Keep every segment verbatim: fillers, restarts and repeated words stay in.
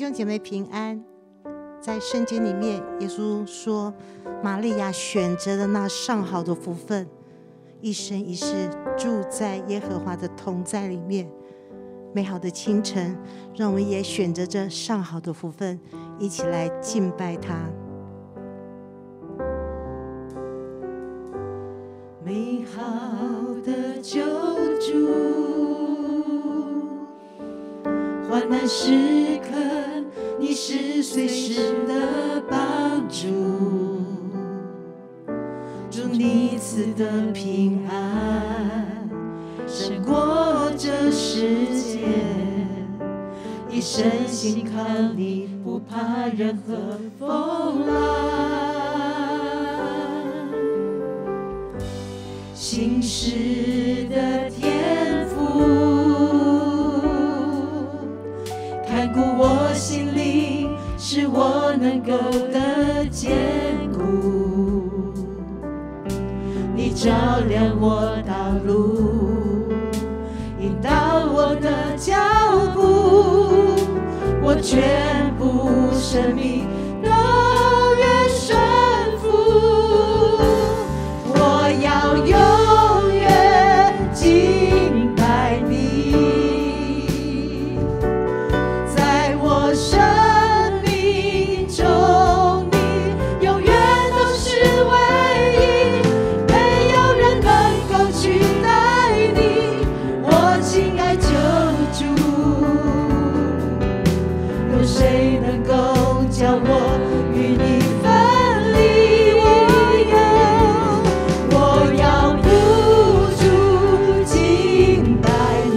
兄姐妹平安。在圣经里面，耶稣说，玛利亚选择了那上好的福分，一生一世住在耶和华的同在里面。美好的清晨，让我们也选择这上好的福分，一起来敬拜他。 美好的救主，患难时刻你是随时的帮助，祝你赐的平安胜过这世界，一生信靠你，不怕任何风浪。信实的天父，看顾我心灵，使我能够得坚固。你照亮我道路，引导我的脚步，我全部生命都愿顺服。我要永远敬拜你，在我生命中你永远都是唯一，没有人能够取代你，我亲爱救主。有谁能够叫我与你分离？我要不住敬拜你，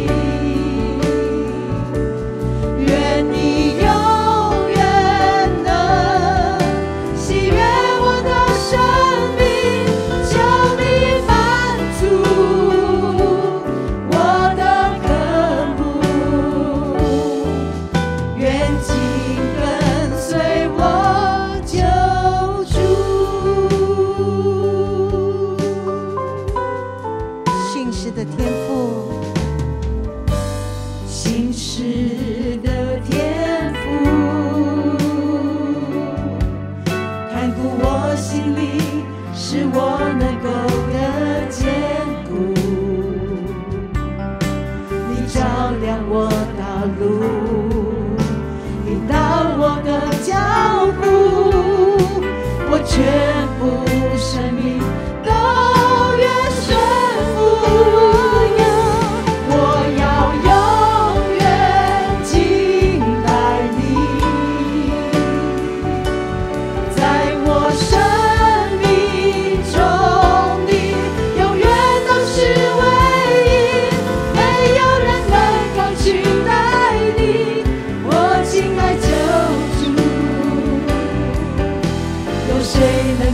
愿你永远能喜悦我的生命，求你满足我的渴慕，愿紧跟随我救主。 信实的天父， 信实的天父，看顾我心里，使我能够得坚固。你照亮我道路，引导我的脚步，我全部生命都愿顺服。我要永远敬拜你，在我生命中你永远都是唯一，没有人能够取代你，我亲爱救主。有谁能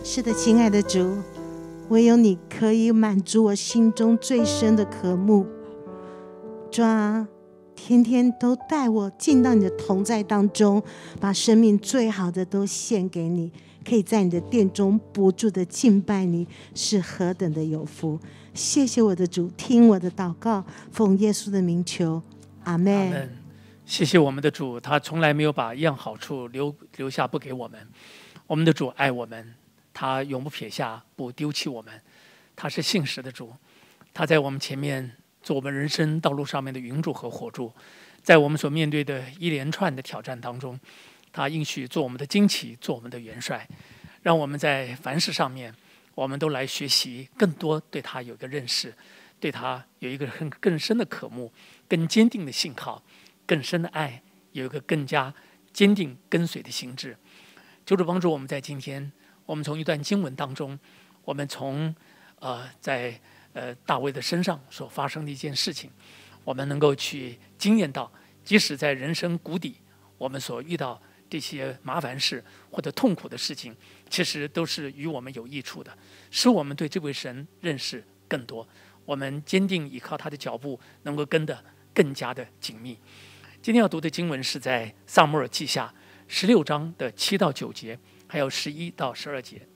是的，亲爱的主，唯有你可以满足我心中最深的渴慕。主啊，天天都带我进到你的同在当中，把生命最好的都献给你，可以在你的殿中不住的敬拜你，是何等的有福。谢谢我的主，听我的祷告，奉耶稣的名求，阿们。 谢谢我们的主，他从来没有把一样好处留留下不给我们。我们的主爱我们，他永不撇下，不丢弃我们。他是信实的主，他在我们前面做我们人生道路上面的云柱和火柱，在我们所面对的一连串的挑战当中，他应许做我们的旌旗，做我们的元帅，让我们在凡事上面，我们都来学习更多，对他有一个认识，对他有一个更更深的渴慕，更坚定的信靠，更深的爱，有一个更加坚定跟随的心智。求主帮助我们在今天，我们从一段经文当中，我们从呃在呃大卫的身上所发生的一件事情，我们能够去经验到，即使在人生谷底，我们所遇到这些麻烦事或者痛苦的事情，其实都是与我们有益处的，使我们对这位神认识更多，我们坚定依靠他的脚步，能够跟得更加的紧密。今天要读的经文是在撒母耳记下十六章的七到九节，还有十一到十二节。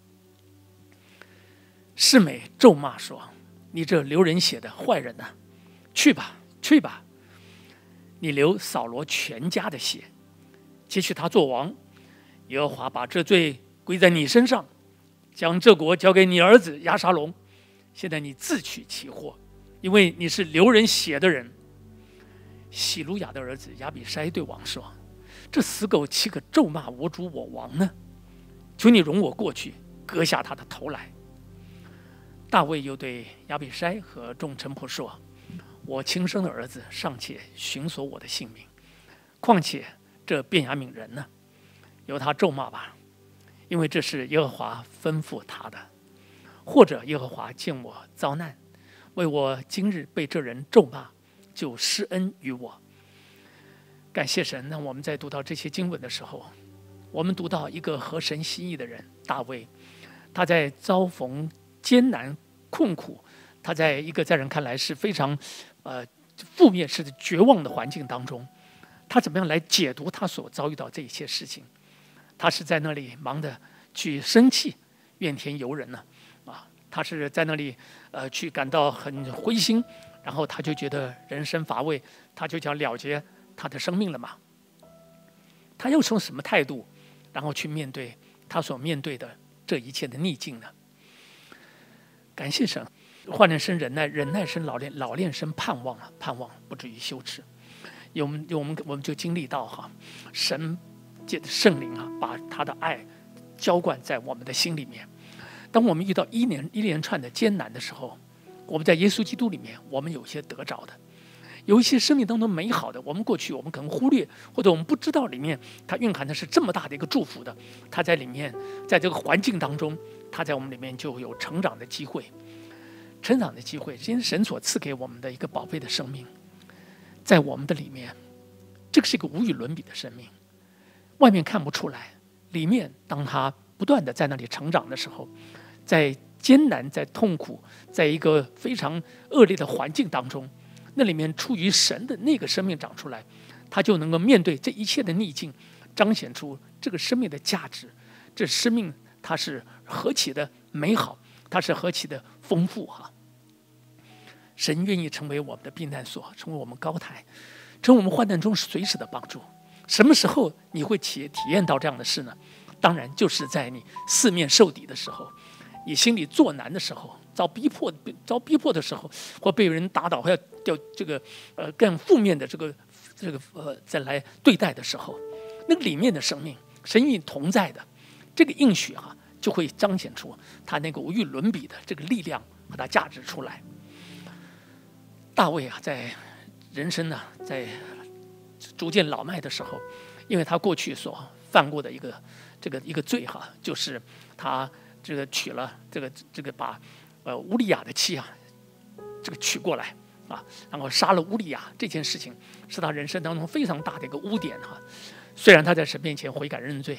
示每咒骂说：“你这流人血的坏人呐、啊，去吧，去吧！你流扫罗全家的血，接续他做王。耶和华把这罪归在你身上，将这国交给你儿子押沙龙。现在你自取其祸，因为你是流人血的人。”喜鲁雅的儿子亚比筛对王说：“这死狗岂可咒骂我主我王呢？求你容我过去，割下他的头来。”大卫又对亚比筛和众臣仆说：“我亲生的儿子尚且寻索我的性命，况且这便雅悯人呢？由他咒骂吧，因为这是耶和华吩咐他的。或者耶和华见我遭难，为我今日被这人咒骂，就施恩于我。”感谢神，让我们在读到这些经文的时候，我们读到一个合神心意的人大卫，他在遭逢艰难困苦，他在一个在人看来是非常呃负面式的绝望的环境当中，他怎么样来解读他所遭遇到这一切事情？他是在那里忙着去生气、怨天尤人呢、啊？啊，他是在那里呃去感到很灰心，然后他就觉得人生乏味，他就想了结他的生命了嘛？他又从什么态度，然后去面对他所面对的这一切的逆境呢？感谢神，患难生忍耐，忍耐生老练，老练生盼望啊，盼望不至于羞耻。有我们，我们我们就经历到哈，神借着圣灵啊，把他的爱浇灌在我们的心里面。当我们遇到一连一连串的艰难的时候，我们在耶稣基督里面，我们有些得着的。有一些生命当中美好的，我们过去我们可能忽略，或者我们不知道里面它蕴含的是这么大的一个祝福的。它在里面，在这个环境当中，它在我们里面就有成长的机会，成长的机会。这是神所赐给我们的一个宝贝的生命，在我们的里面，这个是一个无与伦比的生命。外面看不出来，里面当它不断的在那里成长的时候，在艰难、在痛苦、在一个非常恶劣的环境当中。那里面出于神的那个生命长出来，他就能够面对这一切的逆境，彰显出这个生命的价值。这生命它是何其的美好，它是何其的丰富哈！神愿意成为我们的避难所，成为我们高台，成为我们患难中随时的帮助。什么时候你会体体验到这样的事呢？当然就是在你四面受敌的时候，你心里作难的时候，遭逼迫、遭逼迫的时候，或被人打倒，或要掉这个呃更负面的这个这个呃再来对待的时候，那个里面的生命，神与你同在的这个应许啊，就会彰显出他那个无与伦比的这个力量和他价值出来。大卫啊，在人生呢、啊，在逐渐老迈的时候，因为他过去所犯过的一个这个一个罪哈、啊，就是他这个娶了这个这个把。呃，乌利亚的妻啊，这个娶过来啊，然后杀了乌利亚这件事情，是他人生当中非常大的一个污点哈、啊。虽然他在神面前悔改认罪，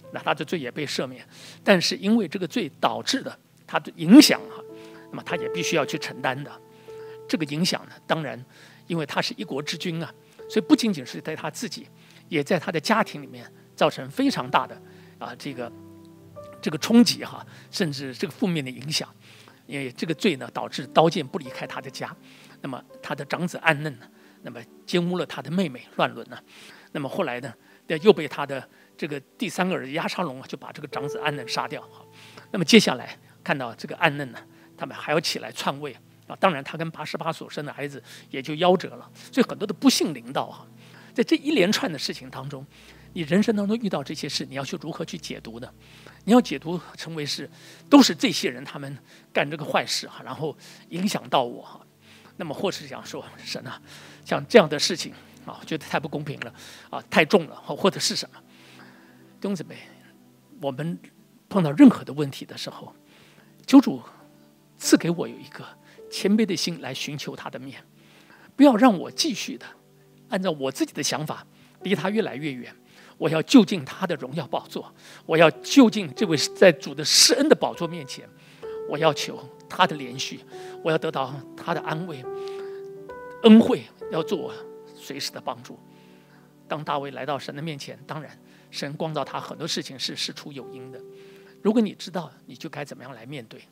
那他的罪也被赦免。但是因为这个罪导致的他的影响啊，那么他也必须要去承担的。这个影响呢，当然因为他是一国之君啊，所以不仅仅是在他自己，也在他的家庭里面造成非常大的啊这个这个冲击哈、啊，甚至这个负面的影响。因为这个罪呢，导致刀剑不离开他的家。那么他的长子暗嫩呢，那么奸污了他的妹妹乱伦呢。那么后来呢，又被他的这个第三个儿子押沙龙啊，就把这个长子暗嫩杀掉。那么接下来看到这个暗嫩呢，他们还要起来篡位啊。当然，他跟拔示巴所生的孩子也就夭折了。所以很多的不幸临到哈，在这一连串的事情当中，你人生当中遇到这些事，你要去如何去解读呢？你要解读成为是都是这些人他们干这个坏事哈，然后影响到我哈。那么或是想说神啊，像这样的事情啊，我觉得太不公平了啊，太重了，或者是什么？弟兄姊妹，我们碰到任何的问题的时候，求主赐给我有一个谦卑的心来寻求他的面，不要让我继续的按照我自己的想法离他越来越远。我要就近他的荣耀宝座，我要就近这位在主的施恩的宝座面前，我要求他的连续，我要得到他的安慰、恩惠，要做我随时的帮助。当大卫来到神的面前，当然神光照他很多事情是事出有因的。如果你知道，你就该怎么样来面对。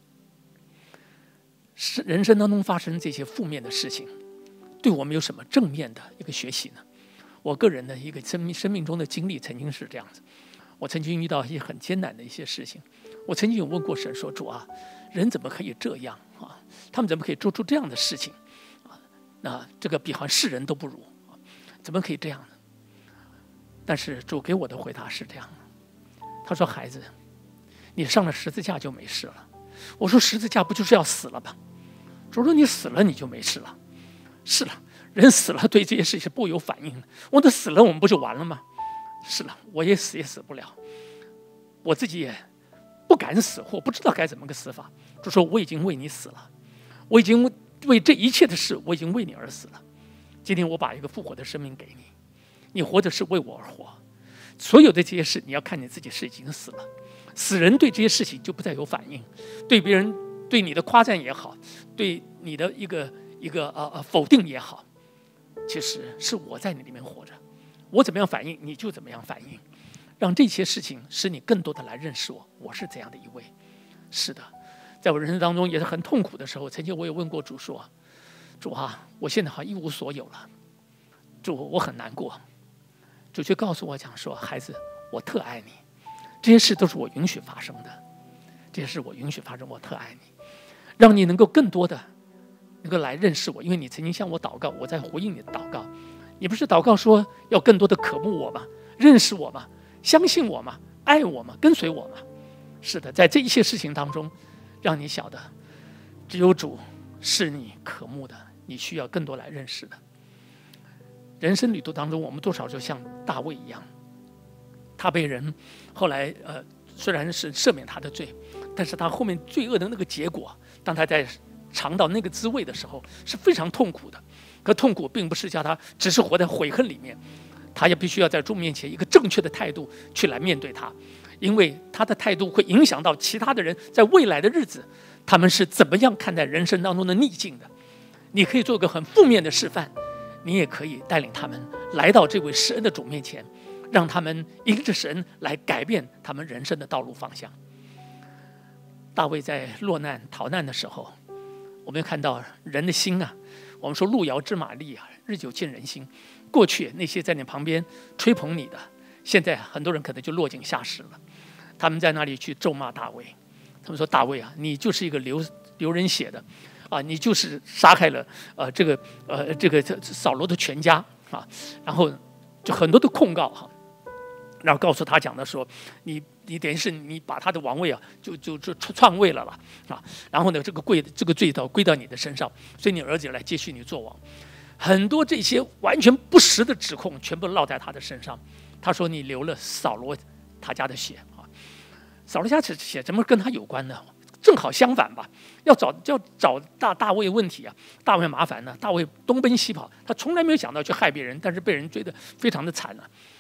是人生当中发生这些负面的事情，对我们有什么正面的一个学习呢？我个人的一个生命生命中的经历曾经是这样子，我曾经遇到一些很艰难的一些事情，我曾经有问过神说：主啊，人怎么可以这样啊？他们怎么可以做出这样的事情啊？那这个比好像世人都不如啊，怎么可以这样呢？但是主给我的回答是这样的，他说：孩子，你上了十字架就没事了。我说：十字架不就是要死了吗？主说：你死了你就没事了。是了，人死了对这些事情是不有反应的。我的死了，我们不就完了吗？是了，我也死也死不了，我自己也不敢死，或不知道该怎么个死法。就说我已经为你死了，我已经为这一切的事，我已经为你而死了。今天我把一个复活的生命给你，你活着是为我而活。所有的这些事，你要看你自己是已经死了。死人对这些事情就不再有反应，对别人对你的夸赞也好，对你的一个一个呃呃否定也好，其实是我在你里面活着，我怎么样反应你就怎么样反应，让这些事情使你更多的来认识我，我是这样的一位。是的，在我人生当中也是很痛苦的时候，曾经我也问过主说：主啊，我现在好像一无所有了，主，我很难过。主却告诉我讲说：孩子，我特爱你，这些事都是我允许发生的，这些事我允许发生，我特爱你，让你能够更多的能够来认识我，因为你曾经向我祷告，我在回应你的祷告。你不是祷告说要更多的渴慕我吗？认识我吗？相信我吗？爱我吗？跟随我吗？是的，在这一切事情当中，让你晓得，只有主是你渴慕的，你需要更多来认识的。人生旅途当中，我们多少就像大卫一样，他被人后来呃虽然是赦免他的罪，但是他后面罪恶的那个结果，当他在尝到那个滋味的时候，是非常痛苦的。可痛苦并不是叫他只是活在悔恨里面，他也必须要在主面前一个正确的态度去来面对他，因为他的态度会影响到其他的人在未来的日子，他们是怎么样看待人生当中的逆境的。你可以做个很负面的示范，你也可以带领他们来到这位施恩的主面前，让他们因着神来改变他们人生的道路方向。大卫在落难逃难的时候，我们看到人的心啊，我们说路遥知马力啊，日久见人心。过去那些在你旁边吹捧你的，现在很多人可能就落井下石了。他们在那里去咒骂大卫，他们说：大卫啊，你就是一个流流人血的啊，你就是杀害了呃这个呃这个扫罗的全家啊，然后就很多的控告哈，然后告诉他讲的说，你你等于是你把他的王位啊就就就篡位了了啊，然后呢这个归这个罪到归到你的身上，所以你儿子来接续你做王。很多这些完全不实的指控全部落在他的身上。他说：你流了扫罗他家的血啊，扫罗家的血怎么跟他有关呢？正好相反吧，要找要找大大卫问题啊，大卫麻烦呢，大卫东奔西跑，他从来没有想到去害别人，但是被人追得非常的惨了、啊。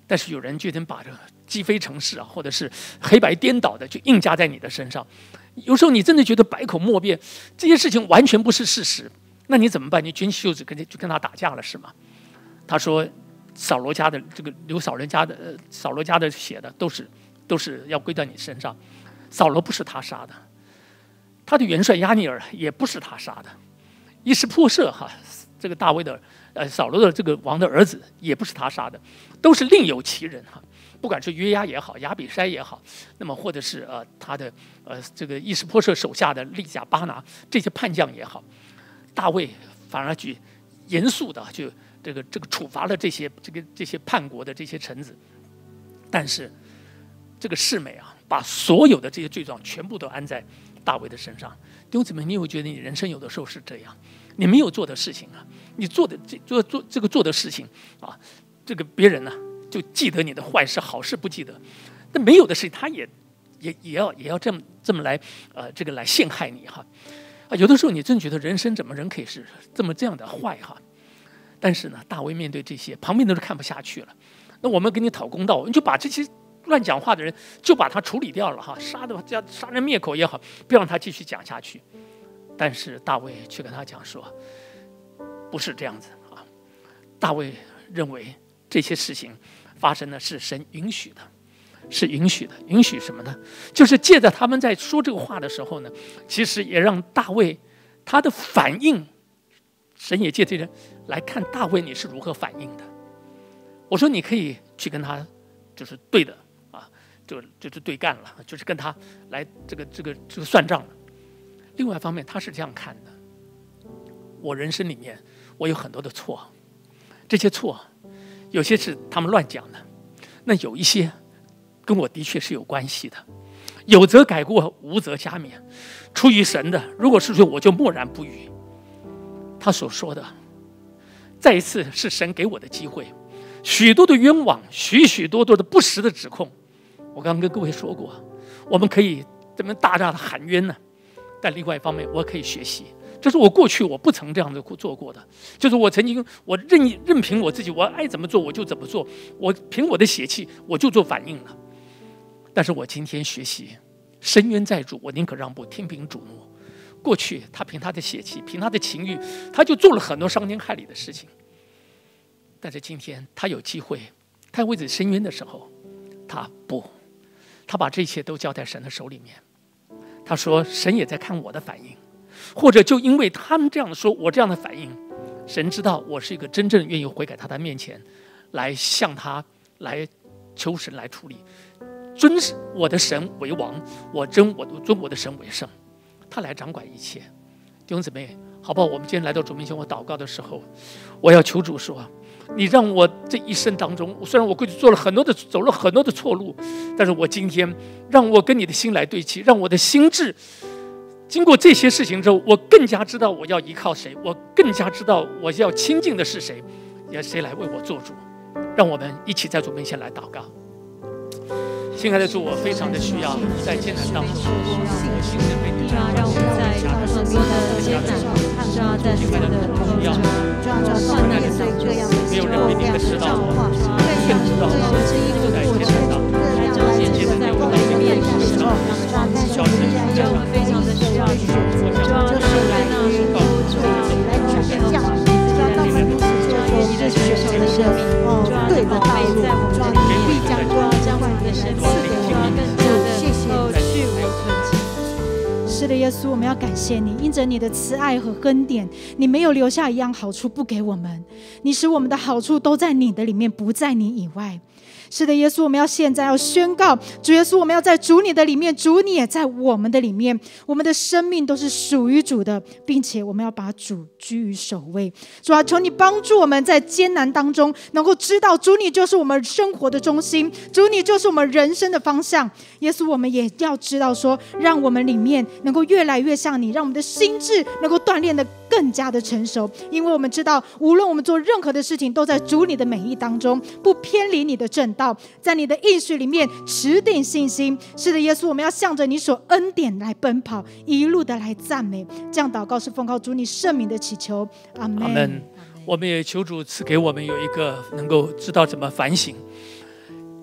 但是有人决定把这个击飞城市啊，或者是黑白颠倒的就硬加在你的身上。有时候你真的觉得百口莫辩，这些事情完全不是事实，那你怎么办？你卷起袖子跟就跟他打架了是吗？他说扫罗家的这个流扫人家的、呃、扫罗家的血的都是都是要归到你身上。扫罗不是他杀的，他的元帅亚尼尔也不是他杀的，伊施波设哈这个大卫的呃扫罗的这个王的儿子也不是他杀的，都是另有其人哈。不管是约押也好，亚比筛也好，那么或者是呃他的呃这个伊施波设手下的利甲巴拿这些叛将也好，大卫反而去严肃的就这个这个处罚了这些这个这些叛国的这些臣子，但是这个示每啊，把所有的这些罪状全部都安在大卫的身上。弟兄姊妹，你有觉得你人生有的时候是这样？你没有做的事情啊，你做的这做做这个做的事情啊，这个别人呢、啊、就记得你的坏事，好事不记得。但没有的事情，他也也也要也要这么这么来呃这个来陷害你哈。啊，有的时候你真觉得人生怎么人可以是这么这样的坏哈？但是呢，大卫面对这些，旁边都是看不下去了。那我们给你讨公道，你就把这些乱讲话的人就把他处理掉了哈，杀的这样杀人灭口也好，不要让他继续讲下去。但是大卫却跟他讲说，不是这样子啊。大卫认为这些事情发生的是神允许的，是允许的。允许什么呢？就是借着他们在说这个话的时候呢，其实也让大卫他的反应，神也借这人来看大卫你是如何反应的。我说你可以去跟他就是对的啊，就就是对干了，就是跟他来这个这个这个算账了。另外一方面，他是这样看的：我人生里面我有很多的错，这些错有些是他们乱讲的，那有一些跟我的确是有关系的。有则改过，无则加勉。出于神的，如果是说我就默然不语。他所说的，再一次是神给我的机会。许多的冤枉，许许多多的不实的指控，我刚刚跟各位说过，我们可以这么大大的喊冤呢。但另外一方面，我可以学习，这是我过去我不曾这样子做过的。就是我曾经我任任凭我自己，我爱怎么做我就怎么做，我凭我的血气我就做反应了。但是我今天学习，深渊在主，我宁可让步，听凭主怒。过去他凭他的血气，凭他的情欲，他就做了很多伤天害理的事情。但是今天他有机会，他为自己伸冤的时候，他不，他把这一切都交在神的手里面。他说神也在看我的反应，或者就因为他们这样说，我这样的反应，神知道我是一个真正愿意悔改他的面前来向他来求神来处理，尊我的神为王，我尊我尊我的神为圣，他来掌管一切。弟兄姊妹，好不好？我们今天来到主面前，我祷告的时候，我要求主说，你让我这一生当中，虽然我过去做了很多的走了很多的错路，但是我今天让我跟你的心来对齐，让我的心智经过这些事情之后，我更加知道我要依靠谁，我更加知道我要亲近的是谁，也谁来为我做主。让我们一起在主面前来祷告。亲爱的主，我非常的需要在艰难当中，我心是被你主啊，让我们在很多的艰难，主啊，在很多的需要，患难的当中， 没有人比你更知道我，更知道我这一个过程，来彰显出在我们里面是什么样的状态，就非常的需要你，主啊，让我们呢，主啊，来改变我们，主啊，当我们如此做的时候，你的选手的生命，主啊，对的道路，主啊，你必将主啊将我们的生命，主啊，更加的哦去无存菁。 是的，耶稣，我们要感谢你，因着你的慈爱和恩典，你没有留下一样好处不给我们，你使我们的好处都在你的里面，不在你以外。是的，耶稣，我们要现在要宣告，主耶稣，我们要在主你的里面，主你也在我们的里面，我们的生命都是属于主的，并且我们要把主居于首位。主啊，求你帮助我们在艰难当中能够知道主你就是我们生活的中心，主你就是我们人生的方向。耶稣，我们也要知道说，让我们里面能够越来越像你，让我们的心智能够锻炼的更加的成熟，因为我们知道无论我们做任何的事情都在主你的美意当中，不偏离你的正道，在你的应许里面持定信心。是的，耶稣，我们要向着你所恩典来奔跑，一路的来赞美。这样祷告是奉靠主你圣名的祈求，阿们。 阿们。我们也求主赐给我们有一个能够知道怎么反省，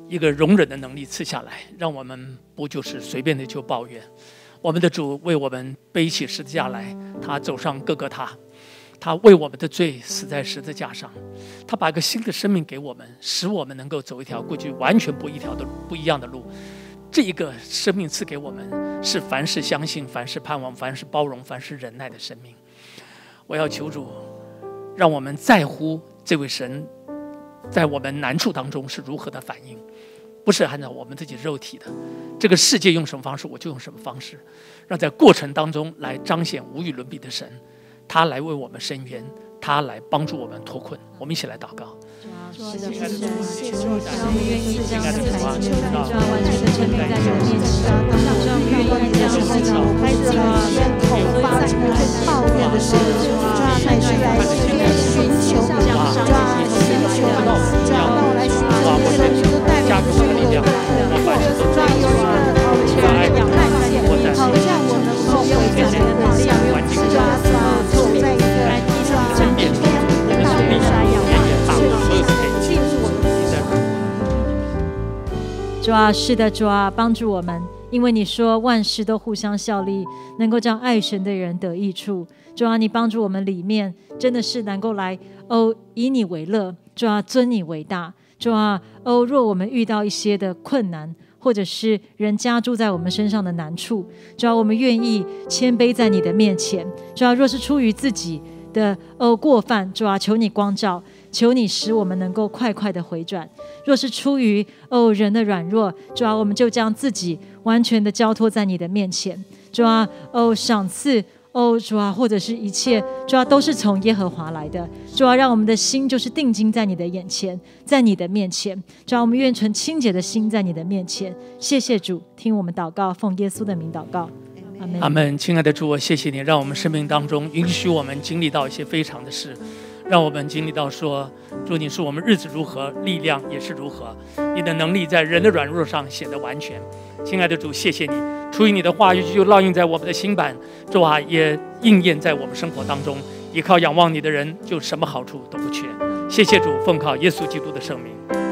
一个容忍的能力赐下来，让我们不就是随便的就抱怨。我们的主为我们背起十字架来，他走上各个他，他为我们的罪死在十字架上，他把一个新的生命给我们，使我们能够走一条过去完全不一条的不一样的路。这一个生命赐给我们，是凡事相信、凡事盼望、凡事包容、凡事忍耐的生命。我要求主，让我们在乎这位神在我们难处当中是如何的反应，不是按照我们自己肉体的这个世界用什么方式我就用什么方式，让在过程当中来彰显无与伦比的神，他来为我们伸冤，他来帮助我们脱困。我们一起来祷告。 主啊，是的，是的，谢谢主，让我们愿意将自己主啊完全的沉迷在你的面前，让我们愿意将自己开始来先口发出抱怨的声音，主啊，乃是来寻求，主啊，寻求，主啊，让我来寻求你的灵都带领我们的力量，主啊，有一个好全的仰看见，好像我们后面的能力，主啊，主啊，走在一个主啊正面的道路上仰望。主啊，是的，主啊，帮助我们，因为你说万事都互相效力，能够将爱神的人得益处。主啊，你帮助我们里面真的是能够来哦，以你为乐，主啊，尊你为大。主啊，哦，若我们遇到一些的困难，或者是人加诸在我们身上的难处，主啊，我们愿意谦卑在你的面前。主啊，若是出于自己的哦过犯，主啊，求你光照，求你使我们能够快快的回转。若是出于哦人的软弱，主啊，我们就将自己完全的交托在你的面前。主啊，哦赏赐，哦主啊，或者是一切，主啊，都是从耶和华来的。主啊，让我们的心就是定睛在你的眼前，在你的面前。主啊，我们愿存清洁的心在你的面前。谢谢主，听我们祷告，奉耶稣的名祷告。阿们。 阿们。亲爱的主，我谢谢你，让我们生命当中允许我们经历到一些非常的事，让我们经历到说，主你说我们日子如何，力量也是如何，你的能力在人的软弱上显得完全。亲爱的主，谢谢你，出于你的话语就烙印在我们的心版，主啊，也应验在我们生活当中。依靠仰望你的人，就什么好处都不缺。谢谢主，奉靠耶稣基督的圣名。